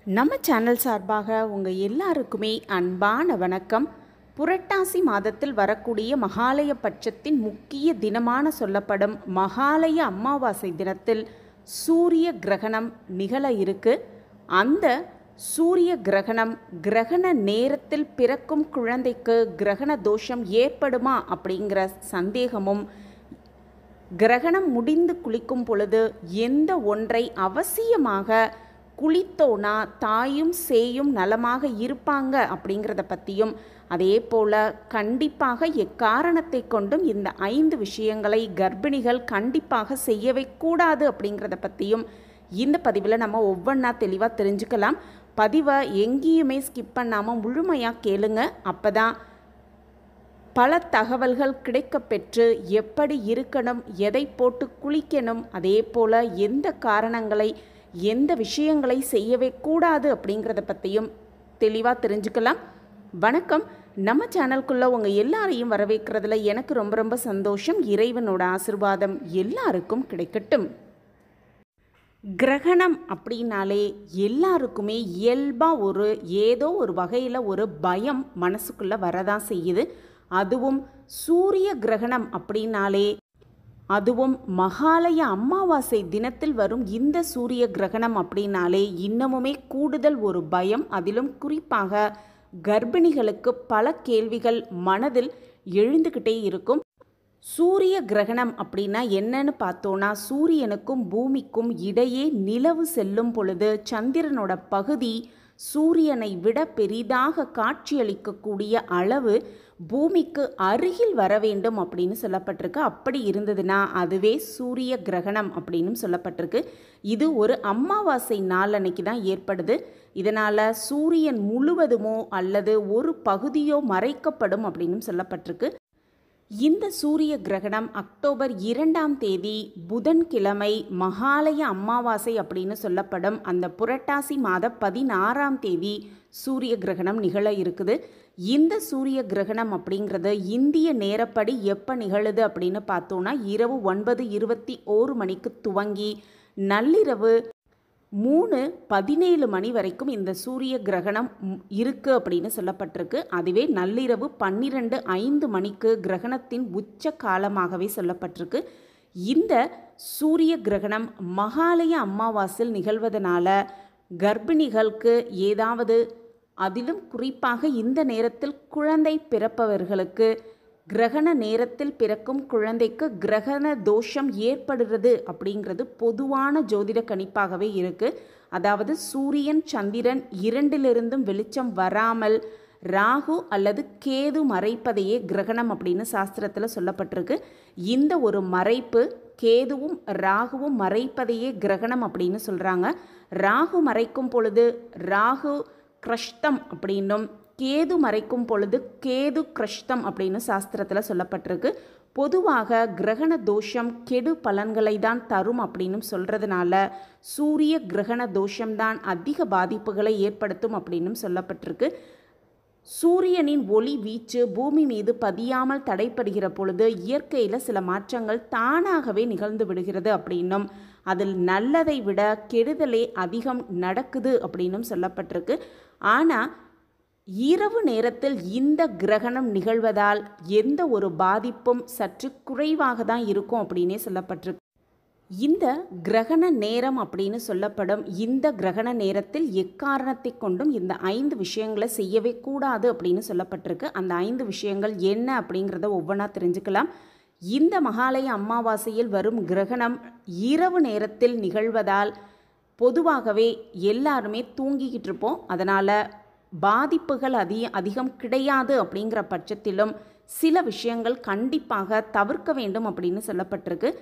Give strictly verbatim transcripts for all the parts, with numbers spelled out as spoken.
நம்ம சேனல் சார்பாக உங்கள் எல்லாருக்குமே அன்பான வணக்கம். புரட்டாசி மாதத்தில் வரக்கூடிய மகாலய பட்சத்தின் முக்கிய தினமான சொல்லப்படும் மகாலய அமாவாசை தினத்தில் சூரிய கிரகணம் நிகழ இருக்கு. அந்த சூரிய கிரகணம் கிரகண நேரத்தில் பிறக்கும் குழந்தைக்கு கிரகண தோஷம் ஏற்படுமா அப்படிங்கிற சந்தேகமும், கிரகணம் முடிந்து குளிக்கும் பொழுது எந்த ஒன்றை அவசியமாக குளித்தோனா தாயும் சேயும் நலமாக இருப்பாங்க அப்படிங்கிறத பற்றியும், அதே போல் கண்டிப்பாக எக்காரணத்தை கொண்டும் இந்த ஐந்து விஷயங்களை கர்ப்பிணிகள் கண்டிப்பாக செய்யவே கூடாது அப்படிங்கிறத பற்றியும் இந்த பதிவில் நம்ம ஒவ்வொன்றா தெளிவாக தெரிஞ்சுக்கலாம். பதிவை எங்கேயுமே ஸ்கிப் பண்ணாமல் முழுமையாக கேளுங்க. அப்போ தான் பல தகவல்கள் கிடைக்க பெற்று எப்படி இருக்கணும், எதை போட்டு குளிக்கணும், அதே போல் எந்த காரணங்களை எந்த விஷயங்களை செய்யவே கூடாது அப்படிங்கிறத பற்றியும் தெளிவாக தெரிஞ்சுக்கலாம். வணக்கம். நம்ம சேனலுக்குள்ளே உங்கள் எல்லாரையும் வரவேற்கிறதுல எனக்கு ரொம்ப ரொம்ப சந்தோஷம். இறைவனோட ஆசீர்வாதம் எல்லாருக்கும் கிடைக்கட்டும். கிரகணம் அப்படின்னாலே எல்லாருக்குமே இயல்பாக ஒரு ஏதோ ஒரு வகையில் ஒரு பயம் மனசுக்குள்ளே வரதான் செய்யுது. அதுவும் சூரிய கிரகணம் அப்படின்னாலே, அதுவும் மகாலய அமாவாசை தினத்தில் வரும் இந்த சூரிய கிரகணம் அப்படின்னாலே இன்னமுமே கூடுதல் ஒரு பயம். அதிலும் குறிப்பாக கர்ப்பிணிகளுக்கு பல கேள்விகள் மனதில் எழுந்துக்கிட்டே இருக்கும். சூரிய கிரகணம் அப்படின்னா என்னன்னு பார்த்தோன்னா, சூரியனுக்கும் பூமிக்கும் இடையே நிலவு செல்லும் பொழுது சந்திரனோட பகுதி சூரியனை விட பெரிதாக காட்சியளிக்கக்கூடிய அளவு பூமிக்கு அருகில் வர வேண்டும் அப்படின்னு சொல்லப்பட்டிருக்கு. அப்படி இருந்ததுன்னா அதுவே சூரிய கிரகணம் அப்படின்னு சொல்லப்பட்டிருக்கு. இது ஒரு அமாவாசை நாள் அன்னைக்கு தான் ஏற்படுது. இதனால் சூரியன் முழுவதுமோ அல்லது ஒரு பகுதியோ மறைக்கப்படும் அப்படின்னு சொல்லப்பட்டிருக்கு. இந்த சூரிய கிரகணம் அக்டோபர் இரண்டாம் தேதி புதன்கிழமை மகாலய அமாவாசை அப்படின்னு சொல்லப்படும் அந்த புரட்டாசி மாத பதினாறாம் தேதி சூரிய கிரகணம் நிகழ இருக்குது. இந்த சூரிய கிரகணம் அப்படிங்கிறது இந்திய நேரப்படி எப்போ நிகழுது அப்படின்னு பார்த்தோன்னா, இரவு ஒன்பது இருபத்தி ஓரு மணிக்கு துவங்கி நள்ளிரவு மூணு பதினேழு மணி வரைக்கும் இந்த சூரிய கிரகணம் இருக்குது அப்படின்னு சொல்லப்பட்டிருக்கு. அதுவே நள்ளிரவு பன்னிரெண்டு ஐந்து மணிக்கு கிரகணத்தின் உச்ச காலமாகவே சொல்லப்பட்டிருக்கு. இந்த சூரிய கிரகணம் மகாலய அமாவாசையில் நிகழ்வதனால கர்ப்பிணிகளுக்கு ஏதாவது, அதிலும் குறிப்பாக இந்த நேரத்தில் குழந்தை பிறப்பவர்களுக்கு கிரகண நேரத்தில் பிறக்கும் குழந்தைக்கு கிரகண தோஷம் ஏற்படுறது அப்படிங்கிறது பொதுவான ஜோதிட கணிப்பாகவே இருக்குது. அதாவது சூரியன் சந்திரன் இரண்டிலிருந்தும் வெளிச்சம் வராமல் ராகு அல்லது கேது மறைப்பதையே கிரகணம் அப்படின்னு சாஸ்திரத்தில் சொல்லப்பட்டிருக்கு. இந்த ஒரு மறைப்பு, கேதுவும் ராகுவும் மறைப்பதையே கிரகணம் அப்படின்னு சொல்கிறாங்க. ராகு மறைக்கும் பொழுது ராகு கிருஷ்டம் அப்படின்னும், கேது மறைக்கும் பொழுது கேது கிருஷ்டம் அப்படின்னு சாஸ்திரத்தில் சொல்லப்பட்டிருக்கு. பொதுவாக கிரகண தோஷம் கெடு பலன்களை தான் தரும் அப்படின்னு சொல்கிறதுனால சூரிய கிரகண தோஷம்தான் அதிக பாதிப்புகளை ஏற்படுத்தும் அப்படின்னு சொல்லப்பட்டிருக்கு. சூரியனின் ஒளி வீச்சு பூமி மீது பதியாமல் தடைப்படுகிற பொழுது இயற்கையில் சில மாற்றங்கள் தானாகவே நிகழ்ந்து விடுகிறது அப்படின்னும், அதில் நல்லதை விட கெடுதலே அதிகம் நடக்குது அப்படின்னும் சொல்லப்பட்டிருக்கு. ஆனால் இரவு நேரத்தில் இந்த கிரகணம் நிகழ்வதால் எந்த ஒரு பாதிப்பும் சற்று குறைவாக தான் இருக்கும் அப்படின்னே சொல்லப்பட்டிருக்கு. இந்த கிரகண நேரம் அப்படின்னு சொல்லப்படும் இந்த கிரகண நேரத்தில் எக்காரணத்தை கொண்டும் இந்த ஐந்து விஷயங்களை செய்யவே கூடாது அப்படின்னு சொல்லப்பட்டிருக்கு. அந்த ஐந்து விஷயங்கள் என்ன அப்படிங்கிறத ஒவ்வொன்றா தெரிஞ்சுக்கலாம். இந்த மகாலய அமாவாசையில் வரும் கிரகணம் இரவு நேரத்தில் நிகழ்வதால் பொதுவாகவே எல்லாருமே தூங்கிக்கிட்டு இருப்போம். அதனால் பாதிப்புகள் அதிக அதிகம் கிடையாது. அப்படிங்கிற பட்சத்திலும் சில விஷயங்கள் கண்டிப்பாக தவிர்க்க வேண்டும் அப்படின்னு சொல்லப்பட்டிருக்கு.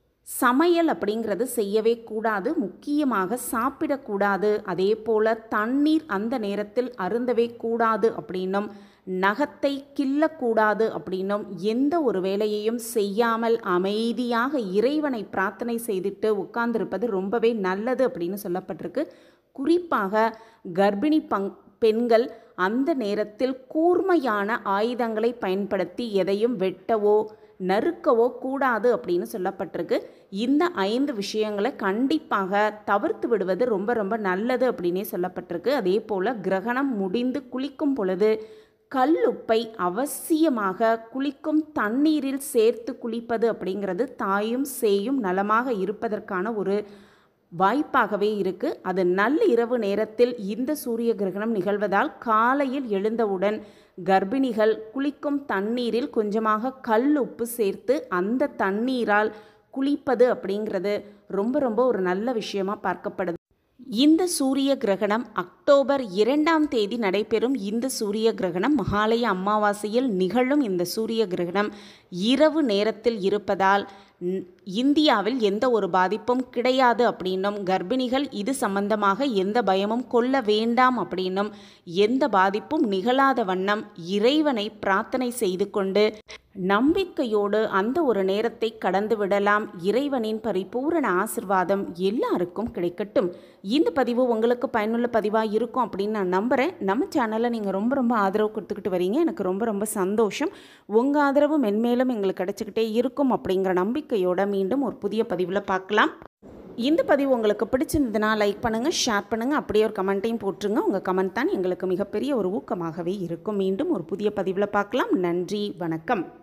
சமையல் அப்படிங்கிறது செய்யவே கூடாது, முக்கியமாக சாப்பிடக்கூடாது. அதே போல் தண்ணீர் அந்த நேரத்தில் அருந்தவே கூடாது அப்படின்னும், நகத்தை கிள்ளக்கூடாது அப்படின்னும், எந்த ஒரு வேலையையும் செய்யாமல் அமைதியாக இறைவனை பிரார்த்தனை செய்துட்டு உட்கார்ந்திருப்பது ரொம்பவே நல்லது அப்படின்னு சொல்லப்பட்டிருக்கு. குறிப்பாக கர்ப்பிணி பங் பெண்கள் அந்த நேரத்தில் கூர்மையான ஆயுதங்களை பயன்படுத்தி எதையும் வெட்டவோ நறுக்கவோ கூடாது அப்படின்னு சொல்லப்பட்டிருக்கு. இந்த ஐந்து விஷயங்களை கண்டிப்பாக தவிர்த்து விடுவது ரொம்ப ரொம்ப நல்லது அப்படின்னே சொல்லப்பட்டிருக்கு. அதே போல் கிரகணம் முடிந்து குளிக்கும் பொழுது கல்லுப்பை அவசியமாக குளிக்கும் தண்ணீரில் சேர்த்து குளிப்பது அப்படிங்கிறது தாயும் சேயும் நலமாக இருப்பதற்கான ஒரு வாய்ப்பாகவே இருக்குது. அது நல்ல இரவு நேரத்தில் இந்த சூரிய கிரகணம் நிகழ்வதால் காலையில் எழுந்தவுடன் கர்ப்பிணிகள் குளிக்கும் தண்ணீரில் கொஞ்சமாக கல் உப்பு சேர்த்து அந்த தண்ணீரால் குளிப்பது அப்படிங்கிறது ரொம்ப ரொம்ப ஒரு நல்ல விஷயமா பார்க்கப்படுது. இந்த சூரிய கிரகணம் அக்டோபர் இரண்டாம் தேதி நடைபெறும். இந்த சூரிய கிரகணம் மகாலய அமாவாசையில் நிகழும். இந்த சூரிய கிரகணம் இரவு நேரத்தில் இருப்பதால் இந்தியாவில் எந்த ஒரு பாதிப்பும் கிடையாது அப்படின்னும், கர்ப்பிணிகள் இது சம்பந்தமாக எந்த பயமும் கொள்ள வேண்டாம் அப்படின்னும், எந்த பாதிப்பும் நிகழாத வண்ணம் இறைவனை பிரார்த்தனை செய்து கொண்டு நம்பிக்கையோடு அந்த ஒரு நேரத்தை கடந்து விடலாம். இறைவனின் பரிபூரண ஆசிர்வாதம் எல்லாருக்கும் கிடைக்கட்டும். இந்த பதிவு உங்களுக்கு பயனுள்ள பதிவாக இருக்கும் அப்படின்னு நான் நம்புகிறேன். நம்ம சேனலை நீங்கள் ரொம்ப ரொம்ப ஆதரவு கொடுத்துக்கிட்டு வரீங்க. எனக்கு ரொம்ப ரொம்ப சந்தோஷம். உங்கள் ஆதரவு மென்மேலும் எங்களுக்கு கிடைச்சிக்கிட்டே இருக்கும் அப்படிங்கிற நம்பிக்கையோட மீண்டும் ஒரு புதிய பதிவில் பார்க்கலாம். இந்த பதிவு உங்களுக்கு பிடிச்சிருந்ததுன்னா லைக் பண்ணுங்கள், ஷேர் பண்ணுங்கள், அப்படியே ஒரு கமெண்ட்டையும் போட்டுருங்க. உங்கள் கமெண்ட் தான் எங்களுக்கு மிகப்பெரிய ஒரு ஊக்கமாகவே இருக்கும். மீண்டும் ஒரு புதிய பதிவில் பார்க்கலாம். நன்றி, வணக்கம்.